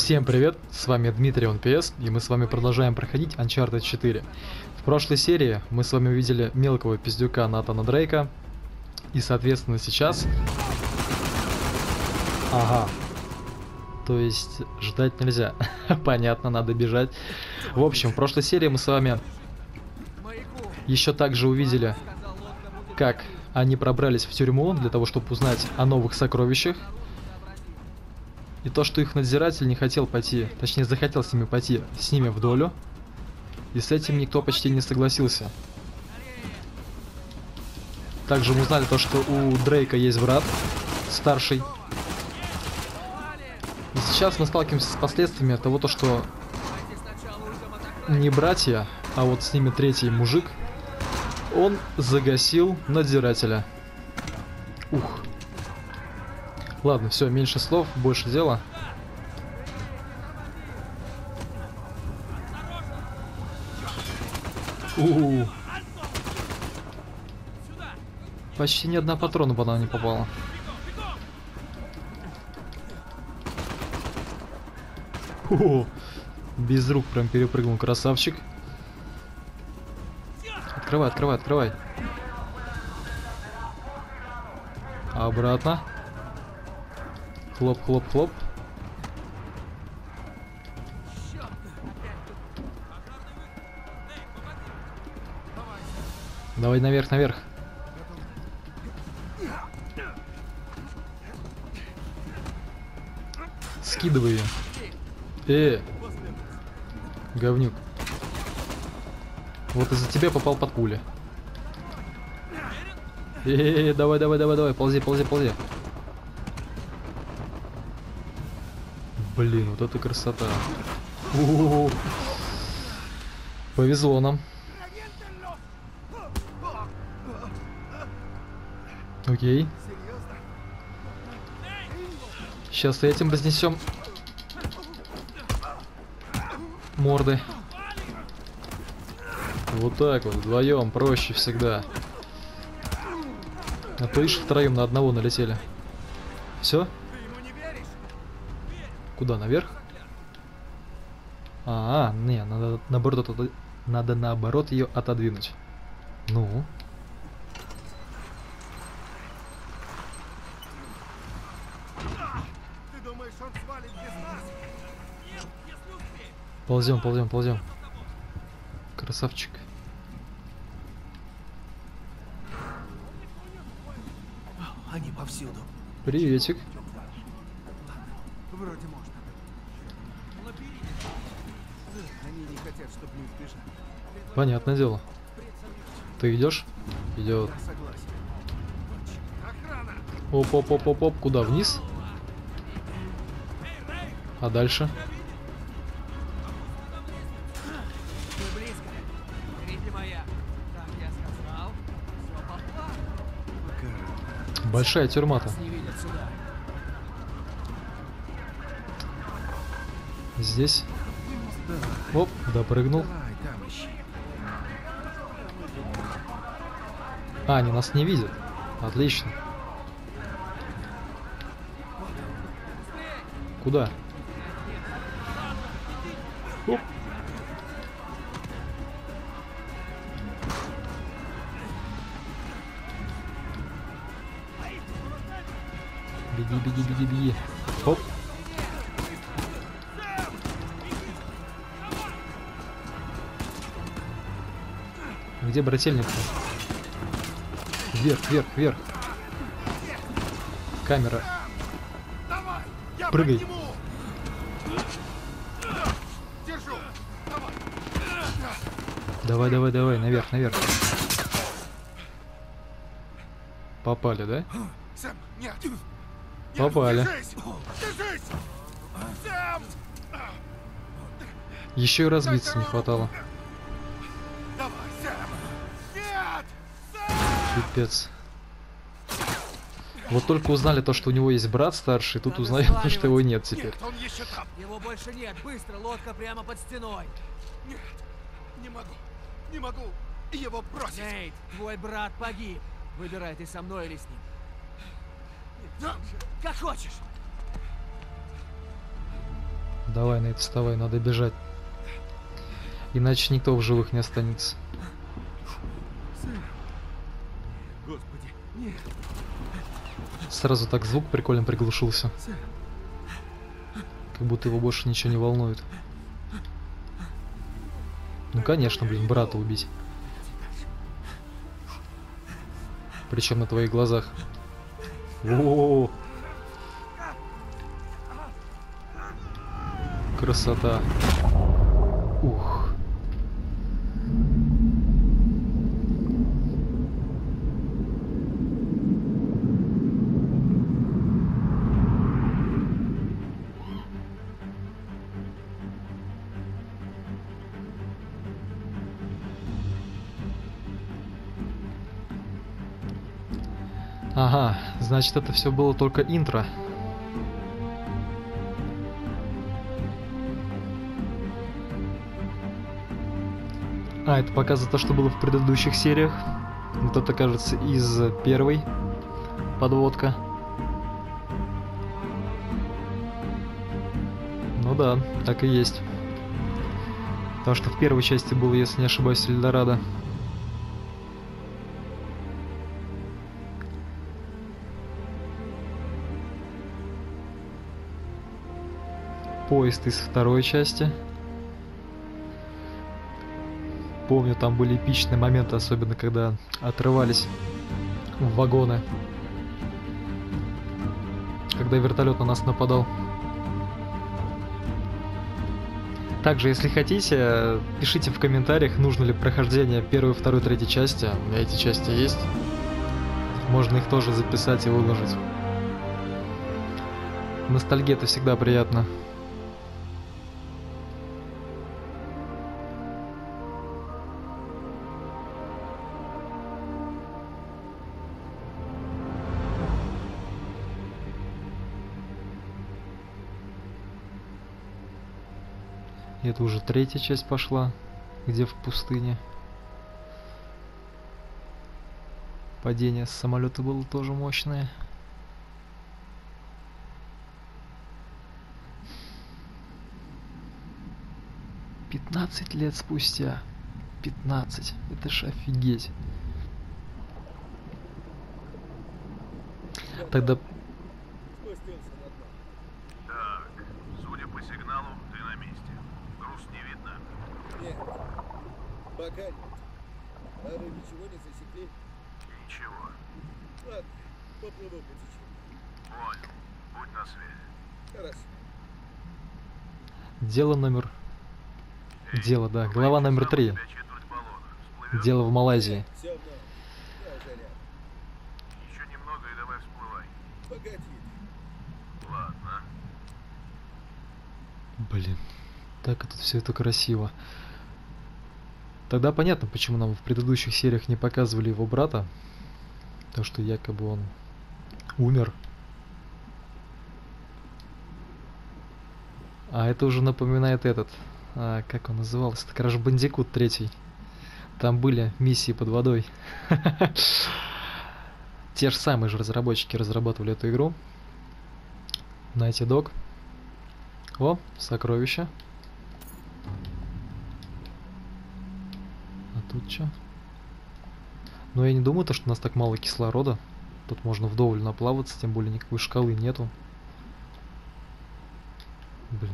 Всем привет, с вами Дмитрий ОНПС, и мы с вами продолжаем проходить Uncharted 4. В прошлой серии мы с вами увидели мелкого пиздюка Натана Дрейка, и соответственно сейчас... Ага. То есть ждать нельзя. Понятно, надо бежать. В общем, в прошлой серии мы с вами еще также увидели, как они пробрались в тюрьму для того, чтобы узнать о новых сокровищах. И то, что их надзиратель не хотел пойти, точнее захотел с ними пойти с ними в долю. И с этим никто почти не согласился. Также мы узнали то, что у Дрейка есть брат, старший. И сейчас мы сталкиваемся с последствиями того, то, что не братья, а вот с ними третий мужик, он загасил надзирателя. Ух. Ладно, все, меньше слов, больше дела. Почти ни одна патрона по нам не попала. Без рук прям перепрыгнул, красавчик. Открывай, открывай, открывай. Обратно. Хлоп, хлоп, хлоп. Давай наверх, наверх. Скидывай ее. Говнюк. Вот из-за тебя попал под пули. Давай, давай, давай, давай, ползи, ползи, ползи. Блин, вот это красота. Повезло нам. Окей. Сейчас этим разнесем морды. Вот так вот, вдвоем, проще всегда. А то ишь втроем на одного налетели. Все? Куда, наверх? Не, надо наоборот ее отодвинуть. Ну. Ползем, ползем, ползем. Красавчик. Они повсюду. Приветик. Вроде можно. Они не хотят, чтобы мы сбежали. Понятное дело. Ты идешь? Идет. Оп, оп, оп, оп, оп. Куда? Вниз? А дальше? Большая тюрьма-то. Здесь. Оп, допрыгнул. Они нас не видят. Отлично. Куда? Оп. Беги, беги, беги, беги. Оп. Где брательник-то? Вверх, вверх, вверх. Камера. Прыгай. Давай, давай, давай, наверх, наверх. Попали, да? Попали. Еще и разбиться не хватало. Пипец. Вот только узнали то, что у него есть брат старший, тут узнаем, что его нет теперь. Его больше нет. Быстро, лодка прямо под стеной. Нет, не могу. Не могу его бросить. Нейт, твой брат погиб. Выбирай, ты со мной или с ним. Как хочешь. Давай, Нейт, вставай, надо бежать. Иначе никто в живых не останется. Господи, нет. Сразу так звук прикольно приглушился. Как будто его больше ничего не волнует. Ну конечно, блин, брата убить. Причем на твоих глазах. О-о-о! Красота. Ух. Ага, значит, это все было только интро. А, это показывает то, что было в предыдущих сериях. Вот это, кажется, из первой подводка. Ну да, так и есть. Потому что в первой части было, если не ошибаюсь, Эльдорадо. Поезд из второй части. Помню, там были эпичные моменты, особенно когда отрывались в вагоны. Когда вертолет на нас нападал. Также, если хотите, пишите в комментариях, нужно ли прохождение первой, второй, третьей части. У меня эти части есть. Можно их тоже записать и выложить. Ностальгия — это всегда приятно. Это уже третья часть пошла, где в пустыне. Падение с самолета было тоже мощное. «15 лет спустя. 15. Это ж офигеть. Тогда... Спустился на дно. Так, судя по сигналу, ты на месте. Груз не видно? Нет, пока нет. А вы ничего не засекли? Ничего. Ладно, поплыву по течению. Понял. Будь на связи. Хорошо. Дело номер... Эй, Дело, да. Глава номер 3. у тебя четверть баллона. Всплывет? Дело в Малайзии. Все в норме. Я уже рядом. Еще немного и давай всплывай. Погоди. Ладно. Блин, так это все это красиво. Тогда понятно, почему нам в предыдущих сериях не показывали его брата. То, что якобы он умер. А это уже напоминает этот... как он назывался? Это Crash Bandicoot 3. Там были миссии под водой. Те же самые же разработчики разрабатывали эту игру. Naughty Dog. О, сокровища. А тут что? Но я не думаю, что у нас так мало кислорода. Тут можно вдоволь наплаваться, тем более никакой шкалы нету. Блин.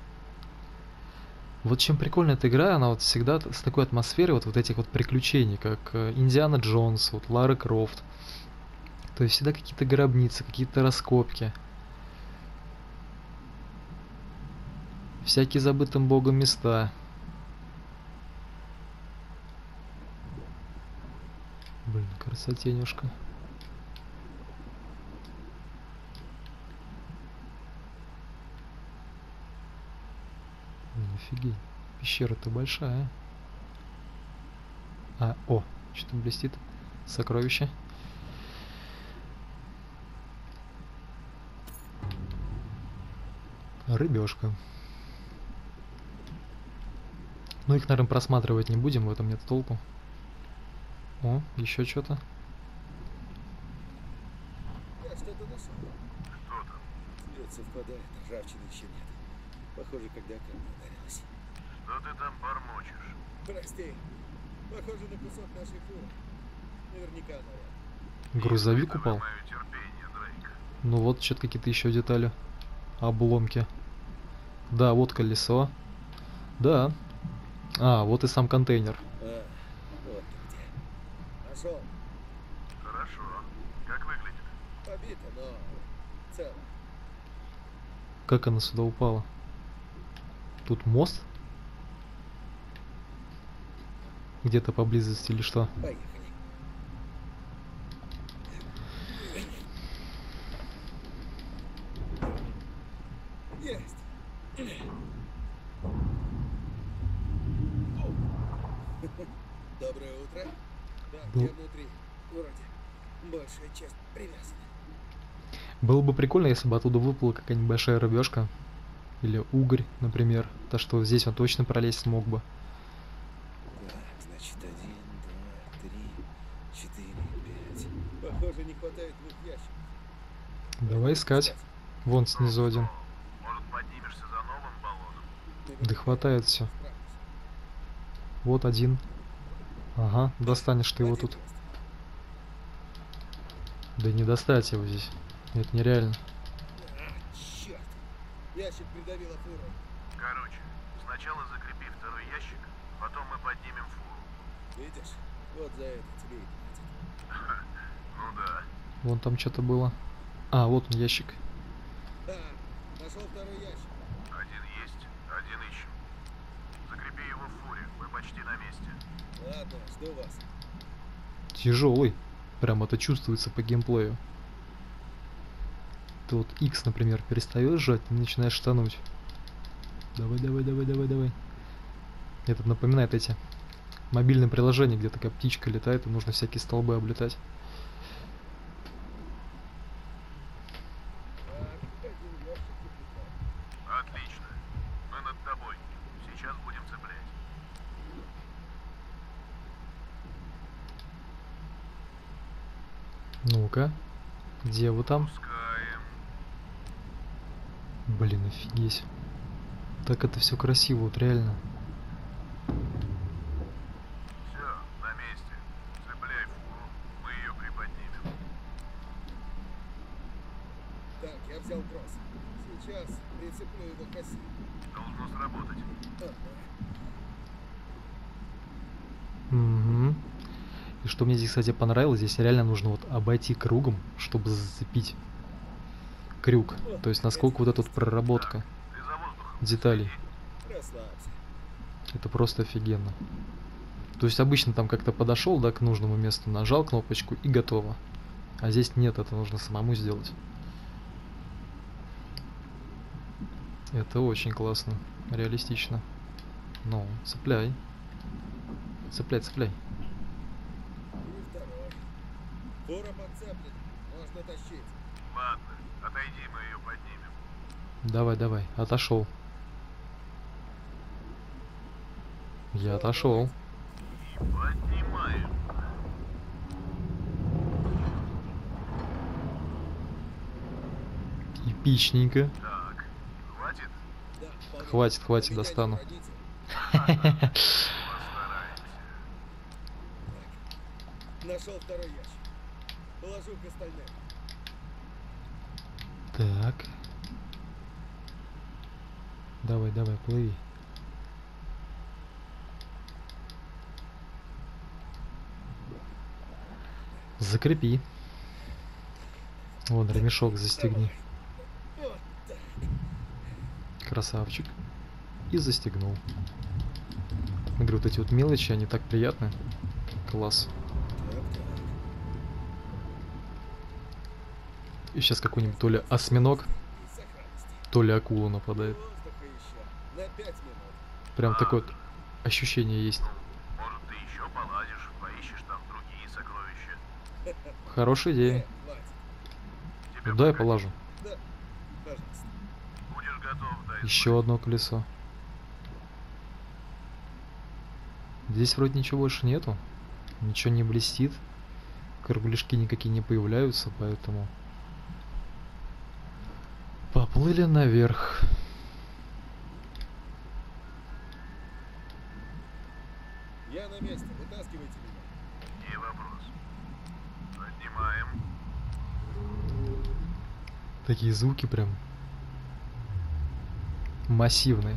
Вот чем прикольная эта игра, она вот всегда с такой атмосферой вот этих вот приключений, как Индиана Джонс, вот Лара Крофт. То есть всегда какие-то гробницы, какие-то раскопки. Всякие забытым богом места. Блин, красотенюшка. Офигеть. Пещера-то большая. О, что-то блестит. Сокровище. Рыбешка. Ну, их, наверное, просматривать не будем, в этом нет толку. О, еще что-то. Я что-то нашел. Что там? Цвет совпадает, ржавчины еще нет. Похоже, когда камень ударилась. Что ты там бормочешь? Прости. Похоже на кусок нашей фуры. Наверняка она рядом. Грузовик Испытывай упал. мое терпение, Дрейк. Ну вот, что-то какие-то еще детали. Обломки. Да, вот колесо. Да. А, вот и сам контейнер. А, вот ты где. Нашел. Хорошо. Как выглядит? Побито, но цело. Как она сюда упала? Тут мост? Где-то поблизости или что? Поехали. Есть. Доброе утро. Да, Ну. я внутри. Вроде. Большая часть привязана. Было бы прикольно, если бы оттуда выплыла какая-нибудь большая рыбешка. Или угорь, например. То, что здесь он точно пролезть смог бы. Так, значит, 1, 2, 3, 4, 5. Похоже, не хватает 2 ящиков. Давай искать. Вон снизу один. Может, поднимешься за новым баллоном? Да хватает все. Справлюсь. Вот один. Ага, достанешь ты его Один тут. есть. Да не достать его здесь. Это нереально. Черт. Ящик придавило фурой. Короче, сначала закрепи второй ящик, потом мы поднимем фуру. Видишь? Вот за это тебе и платят. Ну да. Вон там что-то было. А, вот он ящик. Да, нашел второй ящик. Один есть, один ищем. Закрепи его в фуре, мы почти на месте. Ладно, жду вас. Тяжелый. Прям это чувствуется по геймплею. Ты вот X, например, перестаешь жать и начинаешь тонуть. Давай, давай, давай, давай, давай. Это напоминает эти мобильные приложения, где такая птичка летает, и нужно всякие столбы облетать. Так, один ящик закрепляю. Отлично. Мы над тобой. Сейчас будем цеплять. Ну-ка. Где вы там? Пускаем. Блин, офигеть. Так это все красиво, вот реально. Все, на месте. Цепляй фуру, мы ее приподнимем. Так, я взял трос. Сейчас прицеплю его к оси. Должно сработать. Угу. И что мне здесь, кстати, понравилось, здесь реально нужно вот обойти кругом, чтобы зацепить крюк. То есть насколько вот эта вот проработка Ты за воздухом. деталей. Расслабься. Это просто офигенно. То есть обычно там как-то подошел, да, к нужному месту, нажал кнопочку и готово. А здесь нет, это нужно самому сделать. Это очень классно, реалистично. Ну, цепляй. Цепляй, цепляй. И второй. Фура подцеплена. Можно тащить. Ладно, отойди, мы ее поднимем. Давай, давай, отошел. Я отошел. И поднимаем. Эпичненько. Так, хватит? Да, вполне. Хватит, хватит, Меня не достану. родите. Постараемся. Нашел второй ящик. Положу к остальным. Так. Давай, давай, плыви. Закрепи. Вон, ремешок застегни. Вот так. Красавчик. И застегнул. Я говорю, вот эти вот мелочи, они так приятны. Класс. И сейчас какой-нибудь то ли осьминог, И сохранности. то ли акула нападает. Воздуха еще. На 5 минут. Прям такое вот ощущение есть. Может, ты еще поладишь, поищешь там другие сокровища. Хорошая идея. Хватит. Тебе Ну, дай я пока положу. Да, пожалуйста. будешь готов, дай Еще одно колесо. Здесь вроде ничего больше нету. Ничего не блестит. Кругляшки никакие не появляются, поэтому... Поплыли наверх. месте. Вытаскивайте меня. Не вопрос. Поднимаем. Такие звуки прям массивные.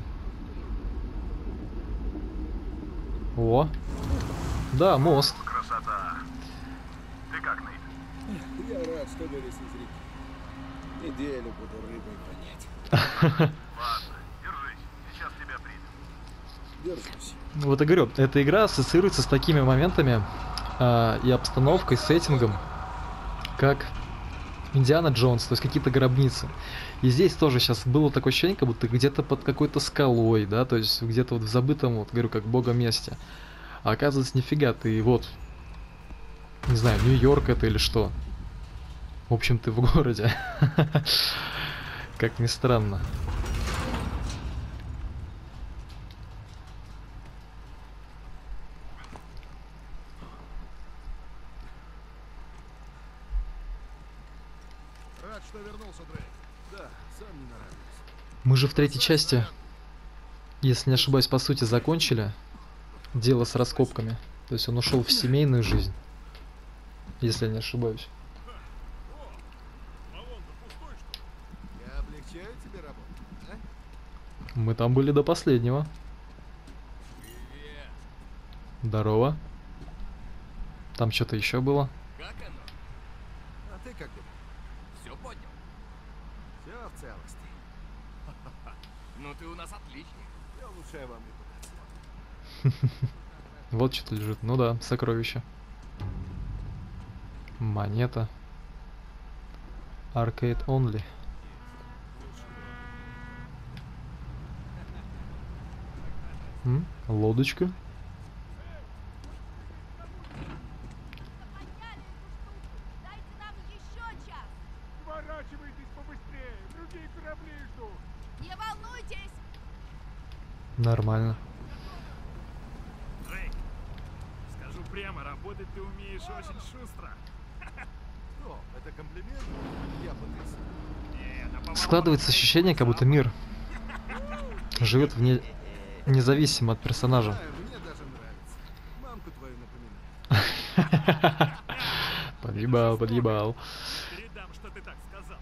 О! Да, мост. Красота. Ты как, Нейт? Я рад, что вылез из реки. Неделю буду рыбой вонять. Ладно, держись. Сейчас тебя примут. Держусь. Вот и говорю, эта игра ассоциируется с такими моментами и обстановкой, сеттингом, как Индиана Джонс, то есть какие-то гробницы. И здесь тоже сейчас было такое ощущение, как будто где-то под какой-то скалой, да, то есть где-то вот в забытом, вот говорю, как богом месте. А оказывается, нифига, ты вот, не знаю, Нью-Йорк это или что. В общем, ты в городе. Как ни странно. Рад, что вернулся, Дрейк. Да, сам не нравится. Мы же в третьей части, если не ошибаюсь, по сути, закончили дело с раскопками. То есть он ушел в семейную жизнь, если я не ошибаюсь. Я облегчаю тебе работу, да? Мы там были до последнего. Привет. Здорово. Там что-то еще было. Как оно? А ты как думаешь? Все поднял? Все в целости. Ну ты у нас отличник. Я улучшаю вам репутацию. Вот что-то лежит. Ну да, сокровище. Монета. Arcade only. Лодочка. Дайте нам еще час! Сворачивайтесь побыстрее, другие корабли ждут. Не волнуйтесь! Нормально. Дрейк, скажу прямо, работать ты умеешь очень шустро. Что, это комплимент? Я потрясен. Складывается ощущение, как будто мир живет независимо от персонажа. Знаю, мне даже нравится. Мамку твою напоминает. Подъебал, подъебал. Передам, что ты так сказал.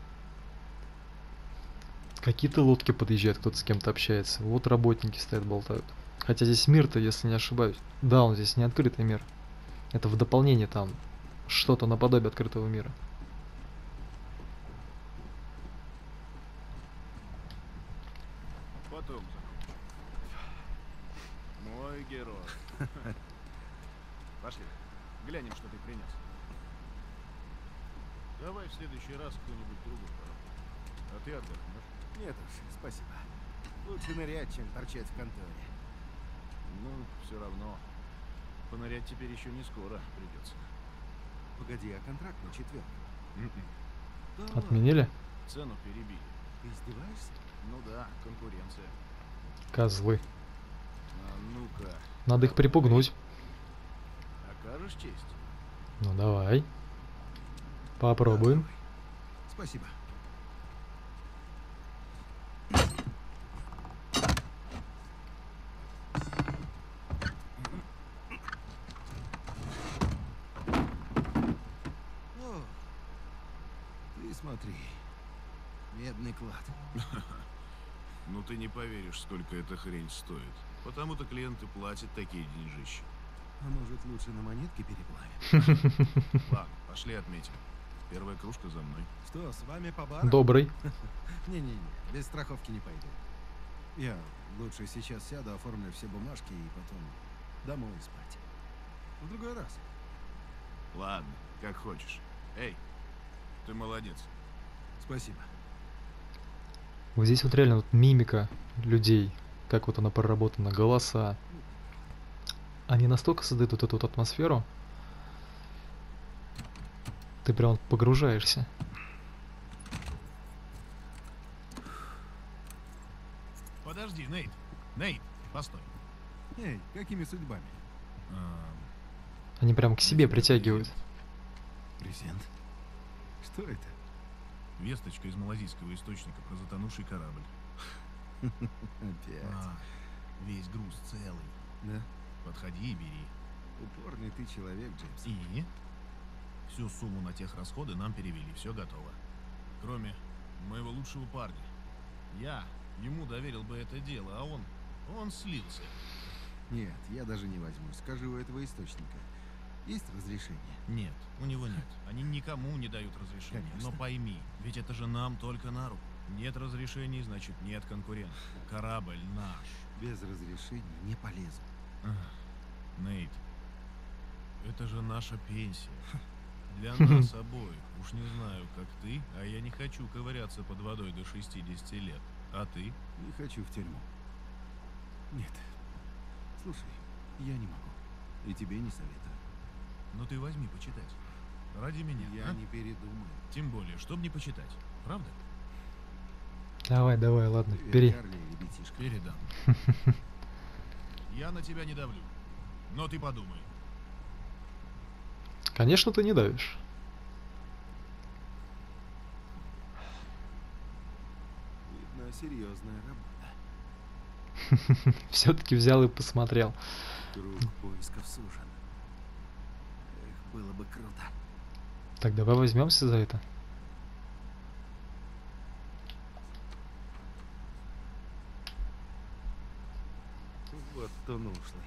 Какие-то лодки подъезжают, кто-то с кем-то общается. Вот работники стоят, болтают. Хотя здесь мир-то, если не ошибаюсь. Да, он здесь не открытый мир. Это в дополнение там что-то наподобие открытого мира. Потом закончим. Мой герой. Пошли. Глянем, что ты принес. Давай в следующий раз кто-нибудь другой поработает. А ты отдохнешь. Нет уж, спасибо. Лучше нырять, чем торчать в конторе. Ну, все равно. Понырять теперь еще не скоро придется. Погоди, а контракт на четверг? Да ладно, Отменили? Цену перебили. ты издеваешься? Ну да, конкуренция. Козлы. А ну-ка. Надо их припугнуть. Окажешь честь? Ну давай. Попробуем. Спасибо. О, ты смотри. Медный клад. Ну ты не поверишь, сколько эта хрень стоит. Потому-то клиенты платят такие деньжищи. А может, лучше на монетки переплавим? Ладно, пошли отметим. Первая кружка за мной. Что, с вами по барам? Добрый. Не-не-не, без страховки не пойду. Я лучше сейчас сяду, оформлю все бумажки и потом домой спать. В другой раз. Ладно, как хочешь. Эй, ты молодец. Спасибо. Вот здесь вот реально вот мимика людей, как вот она проработана, голоса. Они настолько создают вот эту вот атмосферу, ты прям вот погружаешься. Подожди, Нейт. Нейт, постой. Эй, какими судьбами? Они прям к себе притягивают. Презент? Что это? Весточка из малазийского источника про затонувший корабль. Опять. Весь груз целый. Да? Подходи и бери. Упорный ты человек, Джеймс. И? Всю сумму на тех расходы нам перевели, все готово. Кроме моего лучшего парня. Я ему доверил бы это дело, а он слился. Нет, я даже не возьмусь. Скажи, у этого источника есть разрешение? Нет, у него нет. Они никому не дают разрешения. Конечно. Но пойми, ведь это же нам только на руку. Нет разрешений, значит нет конкурентов. Корабль наш. Без разрешения не полезу. Нейт, это же наша пенсия. Для нас обоих. Уж не знаю, как ты, а я не хочу ковыряться под водой до 60 лет. А ты? Не хочу в тюрьму. Нет. Слушай, я не могу. И тебе не советую. Ну ты возьми почитать. Ради меня, Я а? не передумаю. Тем более, чтобы не почитать. Правда? Давай, ладно, Привет, бери. Карли, ребятишка. Передам. Я на тебя не давлю. Но ты подумай. Конечно, ты не давишь. Видно, серьезная работа. Все-таки взял и посмотрел. Круг поисков сужен. Эх, было бы круто. Так, давай возьмемся за это. Вот он ушлый.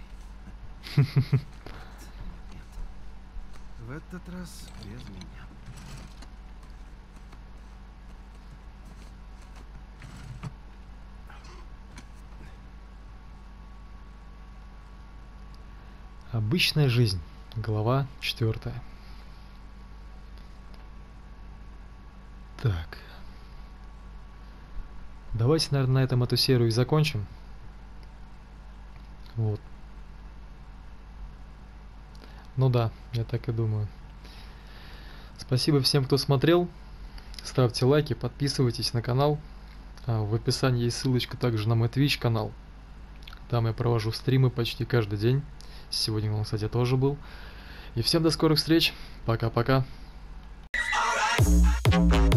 Нет. В этот раз без меня. Обычная жизнь. Глава 4. Так. Давайте, наверное, на этом эту серию и закончим. Вот. Ну да, я так и думаю. Спасибо всем, кто смотрел. Ставьте лайки, подписывайтесь на канал. В описании есть ссылочка также на мой Twitch канал. Там я провожу стримы почти каждый день. Сегодня он, кстати, тоже был. И всем до скорых встреч. Пока-пока.